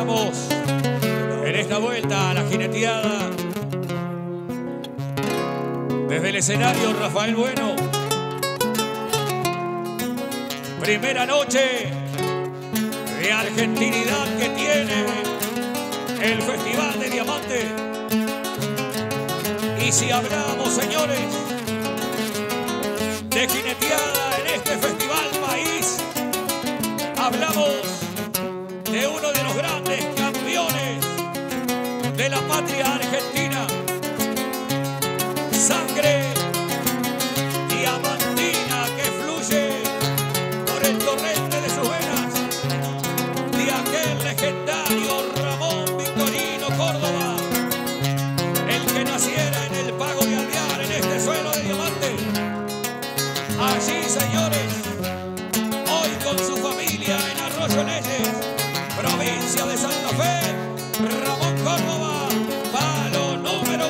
estamos en esta vuelta a la jineteada. Desde el escenario, Rafael Bueno. Primera noche de argentinidad que tiene el Festival de Diamante. Y si hablamos, señores, de jineteada en este festival país, hablamos de uno de los grandes campeones de la patria argentina. Sangre diamantina que fluye por el torrente de sus venas, de aquel legendario Ramón Victorino Córdoba, el que naciera en el Pago de Alvear, en este suelo de diamante. Allí, señores, hoy con su familia en Arroyo Leyes, provincia de Santa Fe, Ramón Córdoba, palo número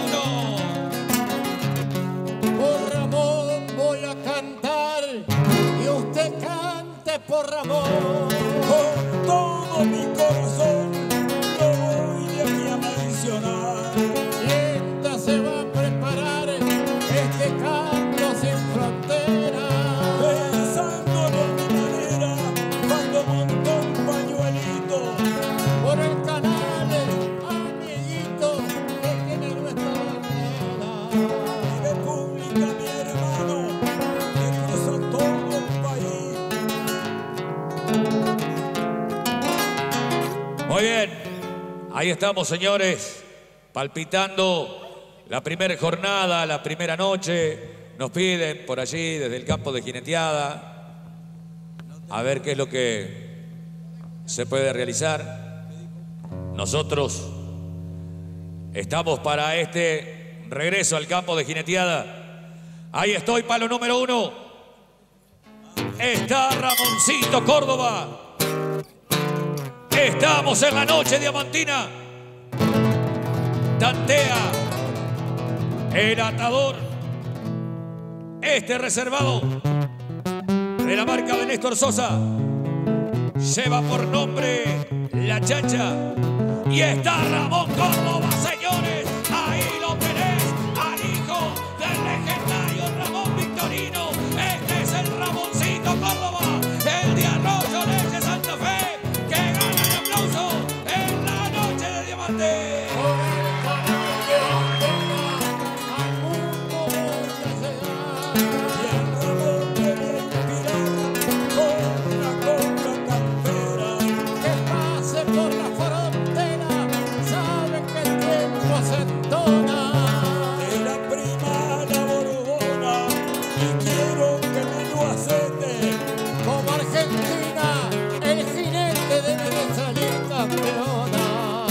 1. Por Ramón voy a cantar y usted cante por Ramón. Con todo mi corazón lo voy de aquí a mencionar. Mientras se va a preparar este canto sin frontera, Pensándolo a mi manera, cuando montó un pañuelito por el canal, amiguito, que tiene nuestra bandera. y República, mi hermano, que cruzó todo el país. Muy bien, ahí estamos, señores, palpitando la primera jornada, la primera noche. Nos piden por allí, desde el campo de jineteada, a ver qué es lo que se puede realizar. Nosotros estamos para este regreso al campo de jineteada. Ahí estoy, palo número 1. Está Ramoncito Córdoba. Estamos en la noche diamantina. Tantea el atador. Este reservado de la marca de Néstor Sosa lleva por nombre La Chacha. Y está Ramón Córdoba, señores. Ahí lo tenés, al hijo del legendario Ramón Victorino. Este es el Ramoncito Córdoba, el de Arroyo Leyes, Santa Fe, que gana el aplauso en la noche de diamante. Por el canal de bandera, al mundo voy a llegar. Y el Ramón quería inspirar con la conga campera. Que pase por la frontera, saben que el tiempo se entona. De la prima la Borbona, y quiero que me lo acepte. Como Argentina, el jinete debe salir campeona.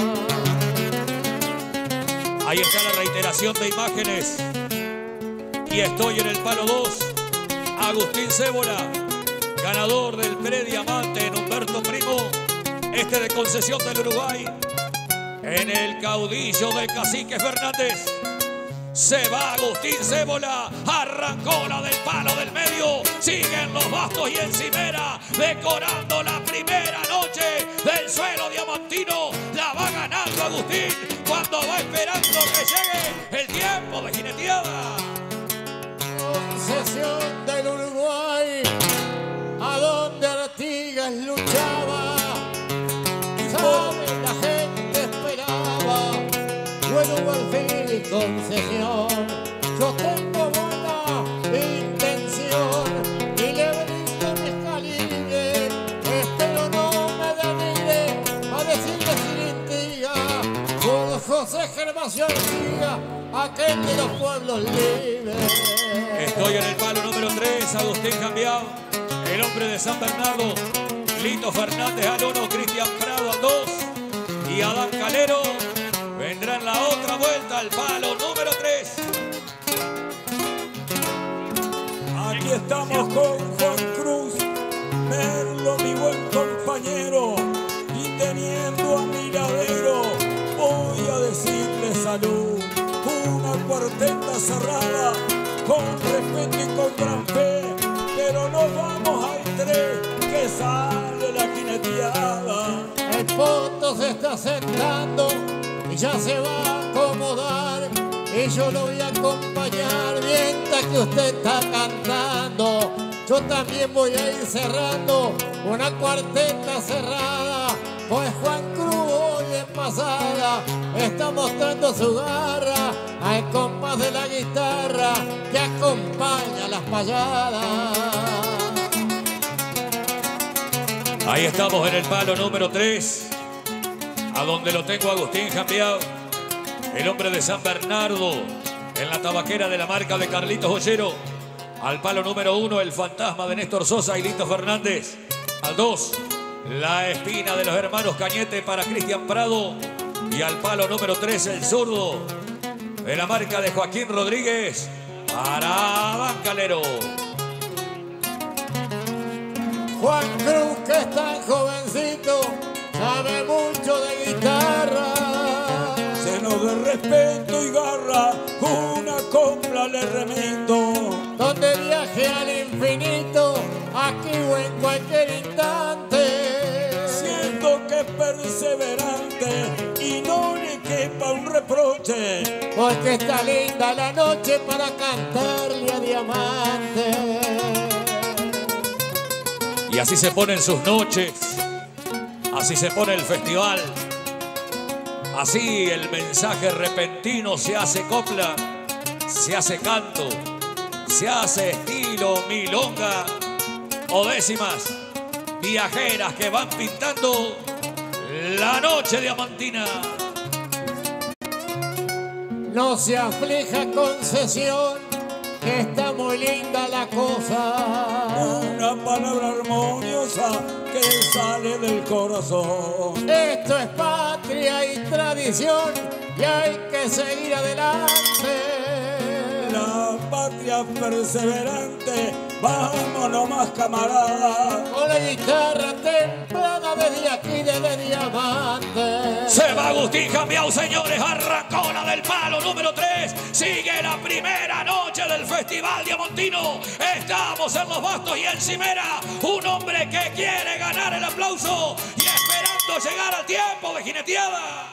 Ahí está la reiteración de imágenes. Y estoy en el palo 2. Agustín Cébola, ganador del Prediamante en Humberto Primo. Este de Concesión del Uruguay. En el caudillo del Cacique Fernández. Se va Agustín Cébola. Arrancó la del palo del medio. Siguen los bastos y encimera. Decorando la primera noche del suelo diamantino. La va ganando Agustín cuando va esperando que llegue el tiempo de jineteada. Concesión del Uruguay, a donde Artigas luchaba. Sabe, la gente esperaba. Bueno, Alfil y Concesión. Yo tengo buena intención y le brindo mis calibres. Espero no me denigre a decirle sin intriga. Por José Gervasio Artigas, aquel de los pueblos libres. Estoy en el palo número 3, Agustín Cambiao, el hombre de San Bernardo, Lito Fernández al 1, Cristian Prado al 2 y Adán Calero vendrá en la otra vuelta al palo número 3. Aquí estamos con Juan Cruz, Merlo, mi buen compañero, y teniendo a mi ladero, voy a decirle salud. Una cuarteta cerrada, con respeto y con gran fe, pero nos vamos al 3, que sale la jineteada. El foto se está está sentando y ya se va a acomodar. Y yo lo voy a acompañar mientras que usted está cantando. Yo también voy a ir cerrando una cuarteta cerrada, pues Juan Cruz hoy en pasada está mostrando su garra al compás de la guitarra que acompaña las payadas. Ahí estamos en el palo número 3, a donde lo tengo Agustín Jambiao, el hombre de San Bernardo, en la tabaquera de la marca de Carlitos Ollero. Al palo número 1, el fantasma de Néstor Sosa y Lito Fernández. Al 2, la espina de los hermanos Cañete para Cristian Prado. Y al palo número 3, el zurdo de la marca de Joaquín Rodríguez para Bancalero. Juan Cruz, que es tan jovencito, sabe mucho de guitarra. Lleno de respeto y garra, una copla le remito. Donde viaje al infinito, aquí o en cualquier instante. Siento que es perseverante y no le quepa un reproche. Porque está linda la noche para cantarle a Diamante. Y así se ponen sus noches, así se pone el festival, así el mensaje repentino se hace copla, se hace canto, se hace estilo milonga o décimas viajeras que van pintando la noche diamantina. No se aflija, Concesión, que está muy linda la cosa. Una palabra armoniosa que sale del corazón. Esto es patria y tradición y hay que seguir adelante. La patria perseverante, vámonos más camaradas. Con la guitarra templada desde aquí, desde Diamante. Se va Agustín Jambiao, señores, arrancó la del palo número 3. Sigue la primera noche del Festival Diamantino. Estamos en Los Bastos y en Cimera. Un hombre que quiere ganar el aplauso y esperando llegar al tiempo de jineteada.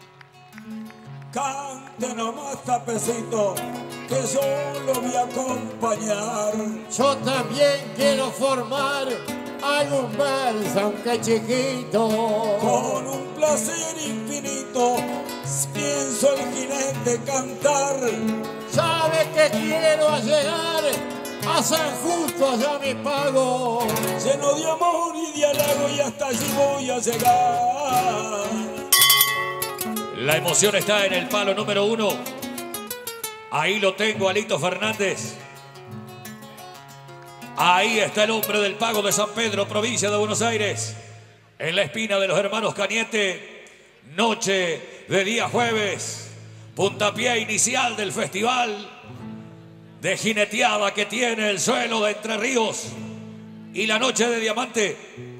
Cante nomás, tapecito, que yo lo voy a acompañar. Yo también quiero formar algún verso, aunque chiquito. Con un placer infinito, pienso el jinete cantar. Sabe que quiero llegar a San Justo, allá mi pago. Lleno de amor y de halago y hasta allí voy a llegar. La emoción está en el palo número 1. Ahí lo tengo a Lito Fernández. Ahí está el hombre del Pago de San Pedro, provincia de Buenos Aires. En la espina de los hermanos Cañete. Noche de día jueves. Puntapié inicial del festival de jineteada que tiene el suelo de Entre Ríos. Y la noche de diamante.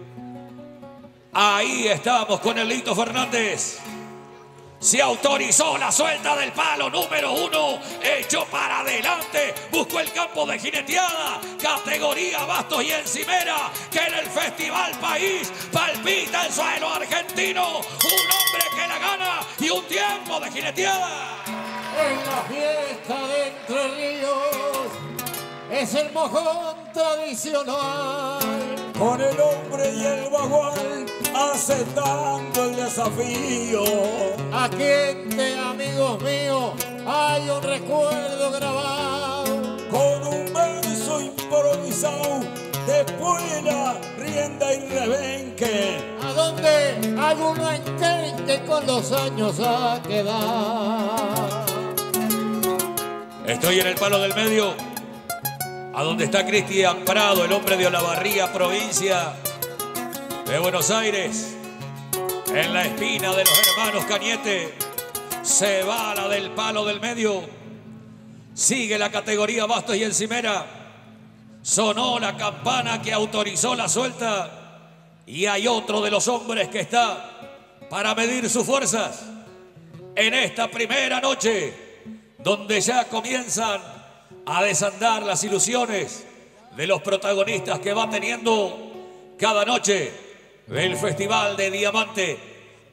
Ahí estamos con el Lito Fernández. Se autorizó la suelta del palo número 1, echó para adelante, buscó el campo de jineteada, categoría Bastos y Encimera, que en el Festival País palpita el suelo argentino, un hombre que la gana y un tiempo de jineteada. En la fiesta de Entre Ríos es el mojón tradicional. Con el hombre y el bagual aceptando el desafío. Aquí entre amigos míos hay un recuerdo grabado. Con un verso improvisado, después la rienda y rebenque. A donde alguno entenque con los años a quedar. Estoy en el palo del medio, a donde está Cristian Prado, el hombre de Olavarría, provincia de Buenos Aires. En la espina de los hermanos Cañete se va la del palo del medio. Sigue la categoría Bastos y Encimera. Sonó la campana que autorizó la suelta. Y hay otro de los hombres que está para medir sus fuerzas en esta primera noche, donde ya comienzan a desandar las ilusiones de los protagonistas que va teniendo cada noche del Festival de Diamante.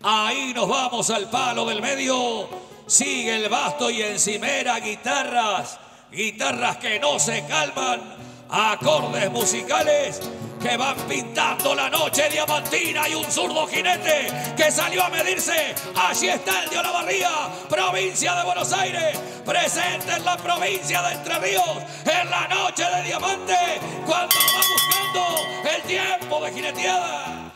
Ahí nos vamos al palo del medio. Sigue el basto y encimera guitarras. Guitarras que no se calman. Acordes musicales que van pintando la noche diamantina. Y un zurdo jinete que salió a medirse. Allí está el de Olavarría, provincia de Buenos Aires, presente en la provincia de Entre Ríos, en la noche de diamante, cuando va buscando el tiempo de jineteada.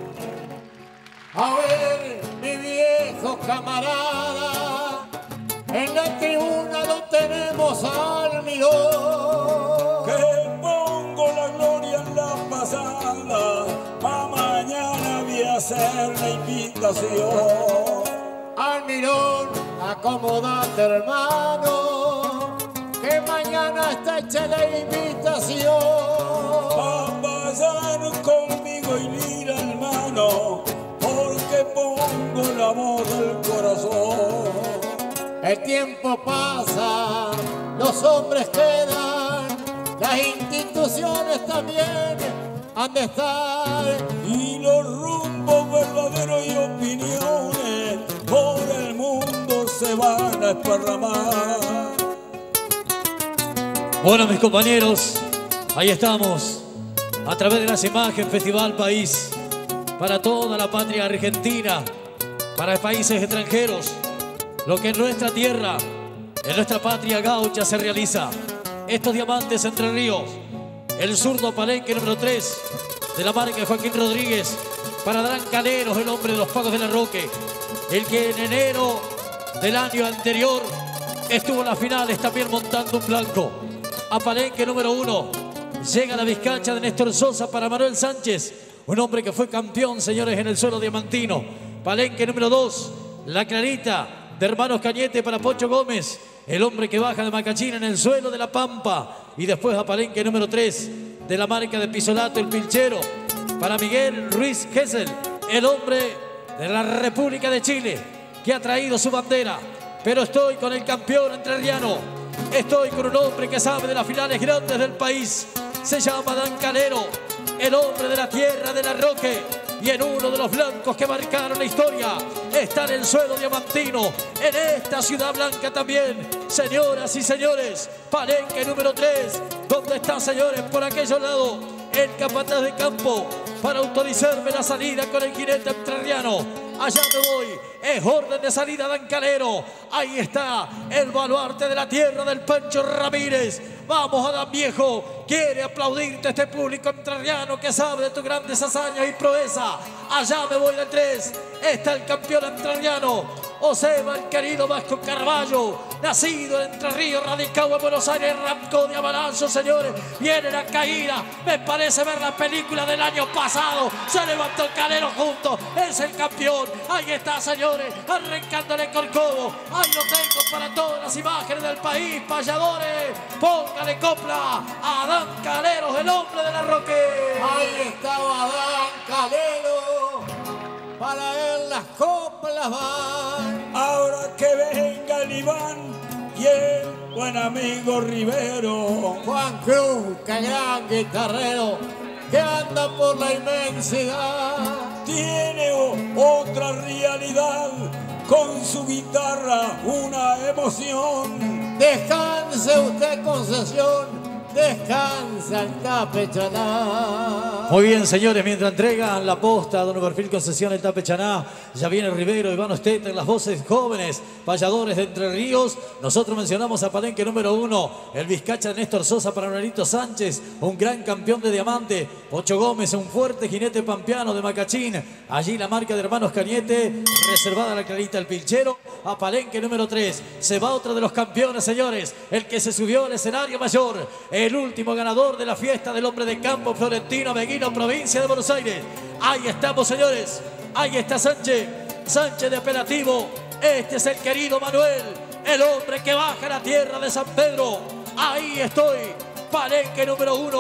A ver, mi viejo camarada, en la tribuna lo tenemos al mirón. Que pongo la gloria en la pasada, pa' mañana voy a hacer la invitación. Al mirón, acomodate hermano, que mañana está hecha la invitación. Pa' pasar conmigo y mira hermano, porque pongo la voz del corazón. El tiempo pasa, los hombres quedan, las instituciones también han de estar. Y los rumbos verdaderos y opiniones por el mundo se van a esparramar. Bueno, mis compañeros, ahí estamos, a través de las imágenes Festival País, para toda la patria argentina, para países extranjeros, lo que en nuestra tierra, en nuestra patria gaucha se realiza. Estos diamantes Entre Ríos, el zurdo Palenque número 3 de la marca de Joaquín Rodríguez, para Adán Caleros, el hombre de los Pagos de la Roque, el que en enero del año anterior estuvo en las finales también montando un blanco. A Palenque número 1 llega la vizcacha de Néstor Sosa para Manuel Sánchez, un hombre que fue campeón, señores, en el suelo diamantino. Palenque número 2, la clarita de Hermanos Cañete para Pocho Gómez, el hombre que baja de Macachín en el suelo de La Pampa. Y después a Palenque número 3 de la marca de Pisolato, el Pilchero, para Miguel Ruiz Gesell, el hombre de la República de Chile, que ha traído su bandera. Pero estoy con el campeón entrerriano, estoy con un hombre que sabe de las finales grandes del país. Se llama Adán Calero, el hombre de la tierra de la Roque, y en uno de los blancos que marcaron la historia está en el suelo diamantino, en esta ciudad blanca también. Señoras y señores, Palenque número 3, ¿dónde está, señores? Por aquellos lados, el capataz de campo para autorizarme la salida con el jinete entrerriano. Allá me voy, es orden de salida Dan Calero. Ahí está el baluarte de la tierra del Pancho Ramírez. Vamos, Adán viejo, quiere aplaudirte este público entrerriano que sabe de tus grandes hazañas y proeza. Allá me voy de 3, está el campeón entrerriano, Oseba, el querido Vasco Carballo, nacido en Entre Ríos, radicado en Buenos Aires, arrancó de Amaranzo, señores. Viene la caída, me parece ver la película del año pasado. Se levantó el Calero junto, es el campeón. Ahí está, señores, arrancándole Corcovo. Ahí lo tengo para todas las imágenes del país. Payadores, póngale copla a Adán Calero, el hombre de la Roque. Ahí estaba Adán Calero, para él las coplas van. Ahora que venga el Iván y el buen amigo Rivero. Juan Cruz, que gran guitarrero, que anda por la inmensidad. Tiene otra realidad, con su guitarra una emoción. Descanse usted, Concesión, descansa el Tapechaná. Muy bien, señores, mientras entregan la posta a Don Perfil Concesión el Tapechaná, ya viene Rivero, Iván Osteta en las voces jóvenes, payadores de Entre Ríos. Nosotros mencionamos a Palenque número 1, el vizcacha Néstor Sosa para Manuelito Sánchez, un gran campeón de diamante. Pocho Gómez, un fuerte jinete pampeano de Macachín. Allí la marca de Hermanos Cañete, reservada a la clarita el Pilchero. A Palenque número 3, se va otro de los campeones, señores, el que se subió al escenario mayor, el último ganador de la fiesta del hombre de campo, Florentino Meguino, provincia de Buenos Aires. Ahí estamos, señores, ahí está Sánchez, Sánchez de apelativo. Este es el querido Manuel, el hombre que baja a la tierra de San Pedro. Ahí estoy, Palenque número 1,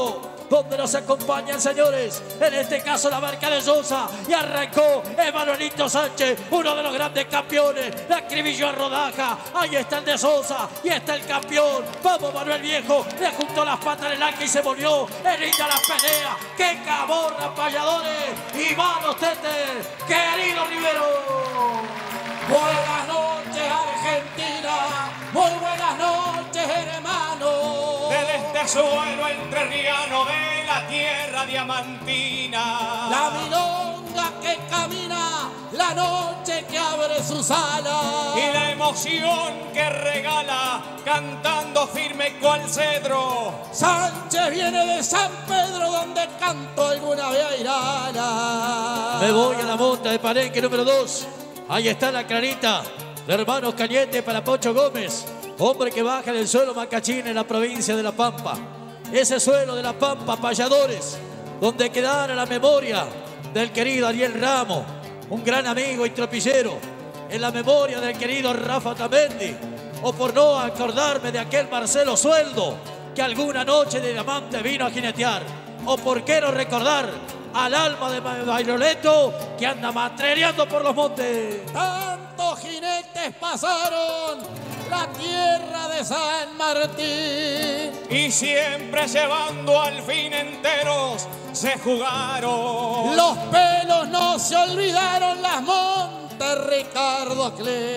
donde nos acompañan, señores, en este caso la marca de Sosa, y arrancó Emanuelito Sánchez, uno de los grandes campeones, la acribilló a rodaja. Ahí está el de Sosa y está el campeón. Vamos, Manuel Viejo, le juntó las patas en el ancla y se volvió. Es linda la pelea, que caborra, payadores y manos Tete, querido Rivero. Buenas noches, Argentina. Muy buenas noches, hermano. Desde este suelo entrerriano de la tierra diamantina, La milonga que camina, la noche que abre sus alas. y la emoción que regala cantando firme cual cedro. Sánchez viene de San Pedro, donde canto alguna vez a Irana. Me voy a la monta de Palenque número 2. Ahí está la clarita de hermanos Cañete para Pocho Gómez, hombre que baja del suelo Macachín en la provincia de La Pampa. Ese suelo de La Pampa, payadores, donde quedara la memoria del querido Ariel Ramos, un gran amigo y tropillero, en la memoria del querido Rafa Tamendi, o por no acordarme de aquel Marcelo Sueldo que alguna noche de diamante vino a jinetear, o por qué no recordar al alma de Bailoleto que anda matrereando por los montes. Tantos jinetes pasaron la tierra de San Martín, Y siempre llevando al fin enteros se jugaron. los pelos no se olvidaron, las montes Ricardo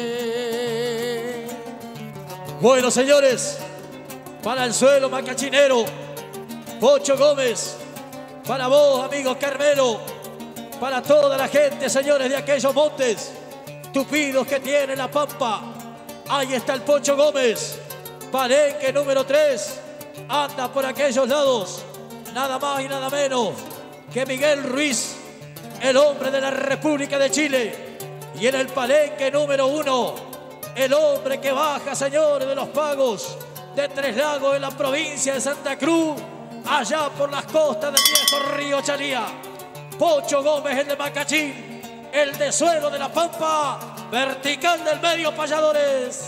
Clé. Bueno, señores, para el suelo macachinero, Pocho Gómez, para vos, amigos Carmelo, para toda la gente, señores, de aquellos montes tupidos que tiene La Pampa. Ahí está el Pocho Gómez, Palenque número 3, anda por aquellos lados, nada más y nada menos que Miguel Ruiz, el hombre de la República de Chile. Y en el Palenque número 1, el hombre que baja, señores, de los pagos de Tres Lagos en la provincia de Santa Cruz, allá por las costas del viejo río Chalía. Pocho Gómez, el de Macachín, el de suelo de La Pampa, vertical del medio, payadores.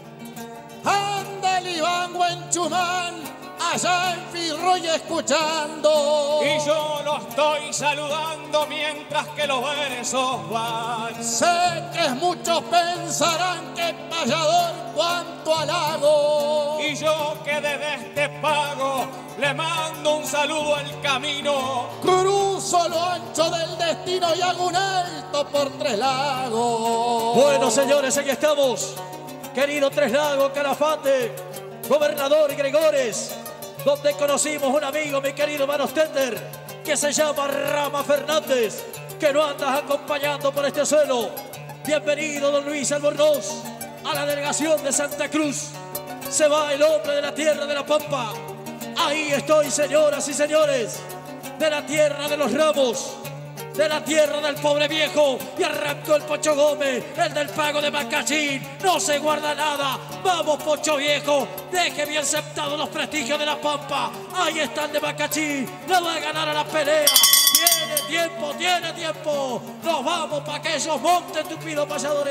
Anda el Iván Huenchumán, allá en Firroy escuchando. Y yo lo estoy saludando mientras que los versos van. Sé que muchos pensarán que payador cuanto halago. Y yo que desde este pago le mando un saludo al camino. Cruzo lo ancho del destino y hago un alto por Tres Lagos. Bueno, señores, aquí estamos. Querido Tres Lagos, Calafate, Gobernador y Gregores, donde conocimos un amigo, mi querido Manos Tender, que se llama Rama Fernández, que nos andas acompañando por este suelo. Bienvenido, don Luis Albornoz, a la delegación de Santa Cruz. Se va el hombre de la tierra de La Pampa. Ahí estoy, señoras y señores, de la tierra de los Ramos, de la tierra del pobre viejo, y arrancó el Pocho Gómez, el del pago de Macachín. No se guarda nada. Vamos, Pocho Viejo, deje bien sentado los prestigios de La Pampa. Ahí está el de Macachín, no va a ganar a la pelea. Tiene tiempo, tiene tiempo. Nos vamos para aquellos montes, tupidos payadores.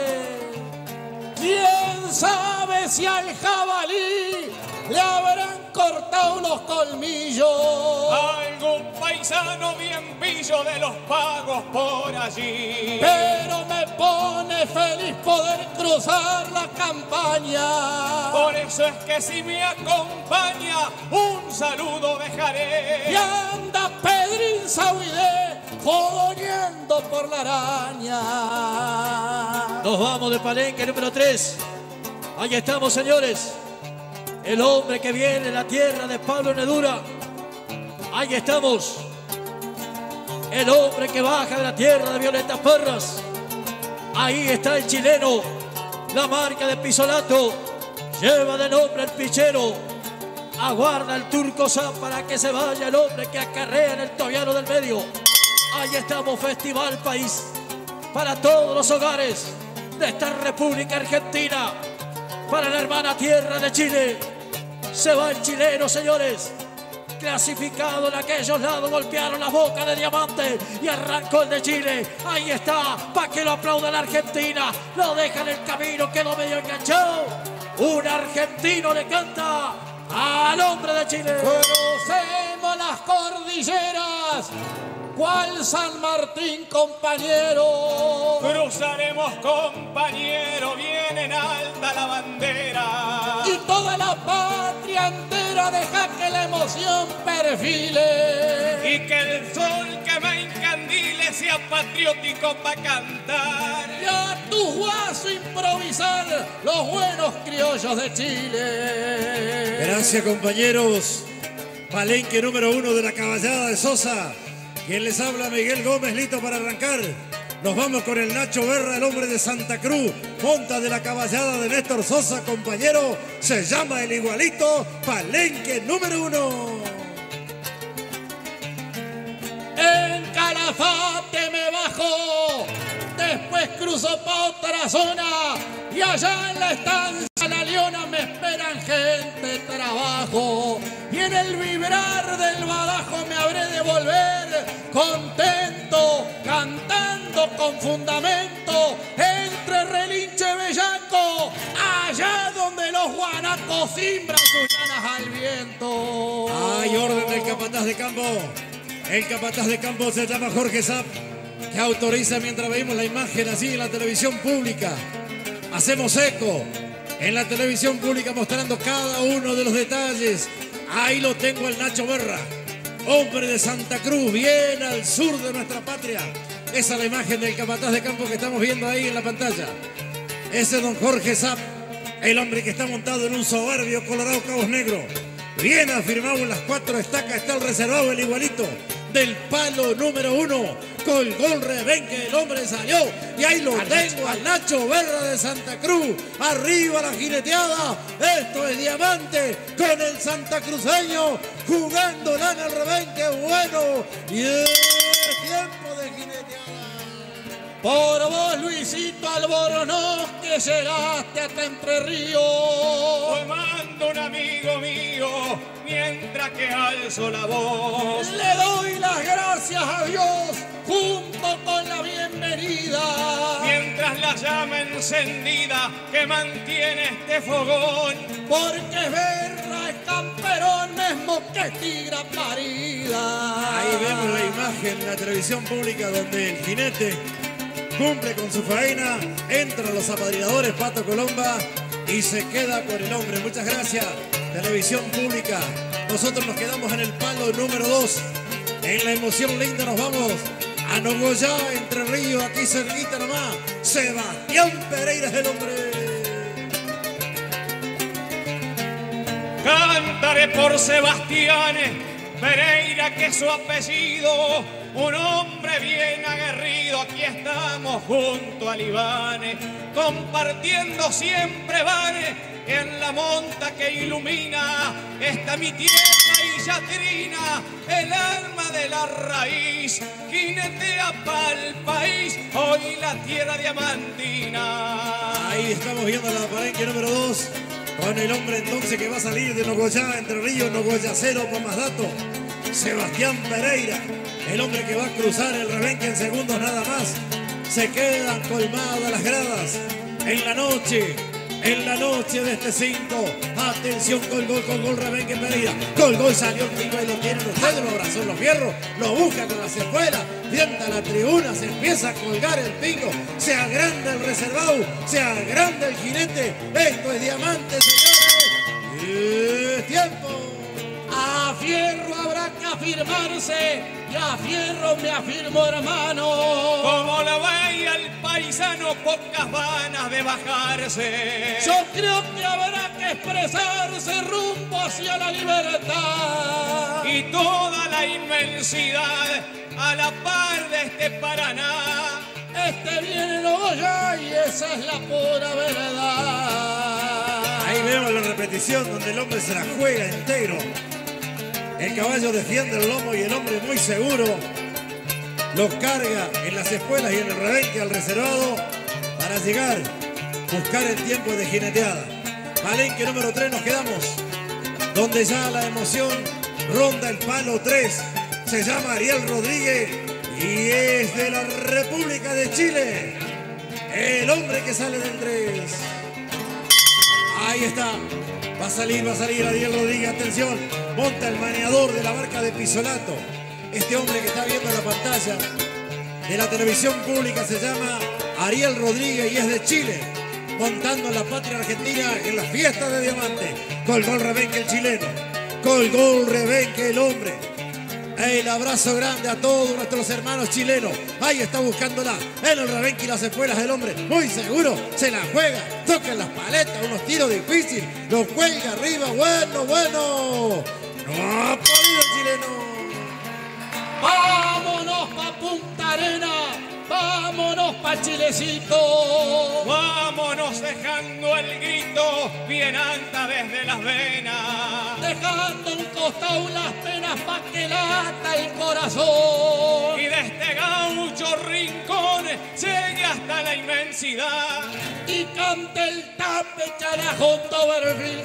¿Quién sabe si al jabalí le habrán cortado los colmillos? Algún paisano bien pillo de los pagos por allí. Pero me pone feliz poder cruzar la campaña. Por eso es que si me acompaña, un saludo dejaré. Y anda Pedrín Sahuidé fogoneando por la araña. Nos vamos de Palenque número 3. Ahí estamos, señores. El hombre que viene de la tierra de Pablo Nedura. Ahí estamos. El hombre que baja de la tierra de Violeta Parras. Ahí está el chileno. La marca de Pisolato. Lleva de nombre el pichero. Aguarda el Turco San para que se vaya el hombre que acarrea en el tobiano del medio. Ahí estamos, Festival País. Para todos los hogares de esta República Argentina. Para la hermana tierra de Chile. Se va el chileno, señores. Clasificado en aquellos lados, golpearon la boca de diamante y arrancó el de Chile. Ahí está, para que lo aplauda la Argentina. Lo deja en el camino, quedó medio enganchado. Un argentino le canta al hombre de Chile. Crucemos las cordilleras, cual San Martín, compañero. Cruzaremos, compañero, bien en alta la bandera. Y toda la patria entera deja que la emoción perfile. Y que el sol que me encandile sea patriótico para cantar. Y a tu guaso improvisar los buenos criollos de Chile. Gracias, compañeros. Palenque número 1 de la caballada de Sosa. Quien les habla, Miguel Gómez, listo para arrancar. Nos vamos con el Nacho Berra, el hombre de Santa Cruz. Monta de la caballada de Néstor Sosa, compañero. Se llama el igualito, Palenque número 1. En Calafate me bajo, después cruzo pa' otra zona. Y allá en la estancia La Leona me esperan gente de trabajo. Y en el vibrar del badajo me habré de volver contento, cantando con fundamento, entre relinche bellaco, allá donde los guanacos simbran sus llanas al viento. Hay orden del capataz de campo. El capataz de campo se llama Jorge Zapp, que autoriza mientras veamos la imagen así en la televisión pública. Hacemos eco en la televisión pública mostrando cada uno de los detalles. Ahí lo tengo al Nacho Berra, hombre de Santa Cruz, bien al sur de nuestra patria. Esa es la imagen del capataz de campo que estamos viendo ahí en la pantalla. Ese es don Jorge Zapp, el hombre que está montado en un soberbio Colorado Cabos Negro. Bien afirmado en las 4 estacas, está el reservado, el igualito del palo número 1. Colgó el rebenque, el hombre salió. Y ahí lo tengo al Nacho Berra de Santa Cruz. Arriba la jineteada. Esto es diamante con el santacruceño jugándola en el rebenque. Bueno, y es tiempo de jineteada. Por vos, Luisito Albornoz, que llegaste hasta Entre Ríos. Hoy mando un amigo mío, mientras que alzo la voz. Le doy las gracias a Dios, junto con la bienvenida. Mientras la llama encendida que mantiene este fogón. Porque verla es camperón, mismo que es tigra parida. Ahí vemos la imagen en la televisión pública donde el jinete cumple con su faena, entran los apadrinadores, Pato Colomba, y se queda con el hombre. Muchas gracias, televisión pública. Nosotros nos quedamos en el palo número 2. En la emoción linda nos vamos a Nogoyá, Entre Ríos, aquí cerquita nomás. Sebastián Pereira es el hombre. Cantaré por Sebastián Pereira, que es su apellido. Un hombre bien aguerrido, aquí estamos junto al Ivane, compartiendo siempre vane en la monta que ilumina esta mi tierra y yatrina, el alma de la raíz, jinetea pa'l país, hoy la tierra diamantina. Ahí estamos viendo la Palenque número 2, con el hombre entonces que va a salir de Nogoyá, Entre Ríos, Nogoyacero, para más datos, Sebastián Pereira. El hombre que va a cruzar el rebenque en segundos nada más. Se quedan colmadas las gradas. En la noche de este 5. Atención, colgó el rebenque Pereira. Colgó y salió el pingo y lo tienen ustedes. Lo abrazó los fierros. Lo busca con las espuelas. Tienta la tribuna. Se empieza a colgar el pingo. Se agranda el reservado. Se agranda el jinete. Esto es diamante, señores. ¡Es tiempo! A fierro habrá que afirmarse, y a fierro me afirmo, hermano. Como la veía el paisano, pocas ganas de bajarse. Yo creo que habrá que expresarse rumbo hacia la libertad. Y toda la inmensidad a la par de este Paraná. Este viene Nogoyá y esa es la pura verdad. Ahí vemos la repetición donde el hombre se la juega entero. El caballo defiende el lomo y el hombre muy seguro los carga en las espuelas y en el rebenque al reservado para llegar, buscar el tiempo de jineteada. Palenque número 3 nos quedamos, donde ya la emoción ronda el palo 3. Se llama Ariel Rodríguez y es de la República de Chile. El hombre que sale del 3. Ahí está. Va a salir Ariel Rodríguez, atención. Monta el maneador de la barca de Pisolato. Este hombre que está viendo la pantalla de la televisión pública se llama Ariel Rodríguez y es de Chile. Montando en la patria argentina en la fiesta de diamante. Colgó el Rebenque el chileno. Colgó el Rebenque el hombre. El abrazo grande a todos nuestros hermanos chilenos. Ahí está buscándola. En el Rebenque y las espuelas del hombre. Muy seguro. Se la juega. Toca en las paletas. Unos tiros difíciles. Lo cuelga arriba. Bueno. No ha podido el chileno. Vámonos pa' Punta Arena. Vámonos pa' Chilecito. Vámonos dejando el grito bien alta desde las venas. Dejando un costado las penas pa' que lata el corazón. Y de este gaucho rincón llegue hasta la inmensidad. Y cante el Tapechana junto a Berril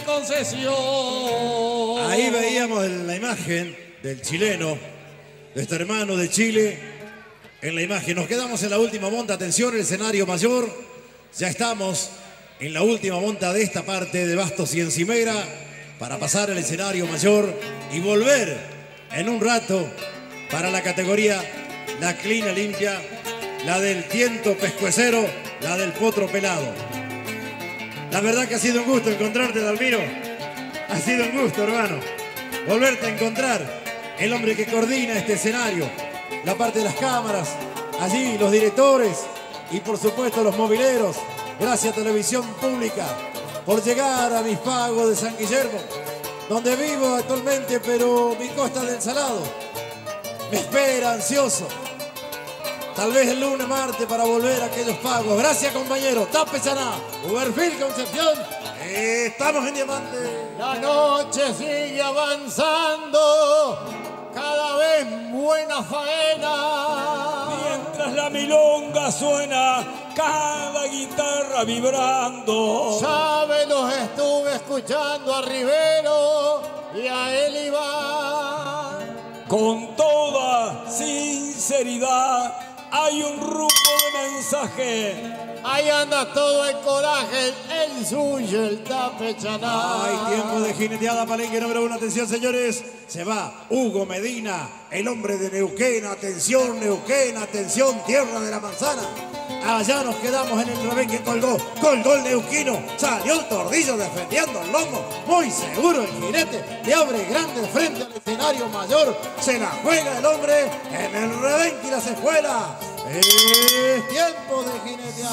Concesión. Ahí veíamos la imagen del chileno, de este hermano de Chile. En la imagen nos quedamos en la última monta. Atención, el escenario mayor. Ya estamos en la última monta de esta parte de Bastos y Encimera para pasar el escenario mayor y volver en un rato para la categoría la clina limpia, la del tiento pescuecero, la del potro pelado. La verdad que ha sido un gusto encontrarte, Dalmiro. Ha sido un gusto, hermano, volverte a encontrar. El hombre que coordina este escenario, la parte de las cámaras, allí los directores y por supuesto los mobileros. Gracias Televisión Pública por llegar a mis pagos de San Guillermo, donde vivo actualmente, pero mi costa del Salado me espera ansioso. Tal vez el lunes, martes para volver a aquellos pagos. Gracias compañero. Tapechana, Uberfil Concepción. Estamos en diamante. La noche sigue avanzando. Cada vez buena faena. Mientras la milonga suena, cada guitarra vibrando. Sabe, los estuve escuchando a Rivero y a él Iván. Con toda sinceridad hay un rumbo de mensaje. Ahí anda todo el coraje, el suyo, el Tapechana. Hay tiempo de jineteada, palenque número 1. Atención, señores. Se va Hugo Medina, el hombre de Neuquén. Atención, Neuquén. Atención, tierra de la manzana. Allá nos quedamos en el Rebenque. Colgó el neuquino. Salió el Tordillo defendiendo el lomo. Muy seguro el jinete. Le abre grande frente al escenario mayor. Se la juega el hombre en el Rebenque y las escuelas. Es tiempo de jinetear.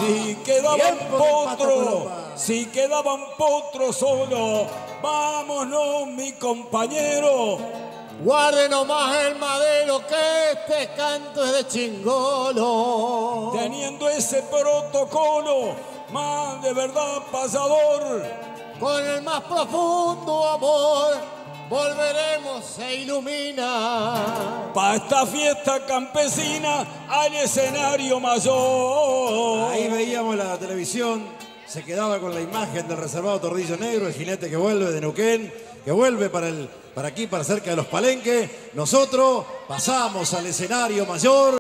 Si quedaban potros solo, vámonos mi compañero. Guarde nomás el madero que este canto es de chingolo. Teniendo ese protocolo, más de verdad pasador. Con el más profundo amor volveremos, se ilumina. Pa' esta fiesta campesina al escenario mayor. Ahí veíamos la televisión, se quedaba con la imagen del reservado Tordillo Negro, el jinete que vuelve de Neuquén, que vuelve para aquí, para cerca de los Palenques. Nosotros pasamos al escenario mayor.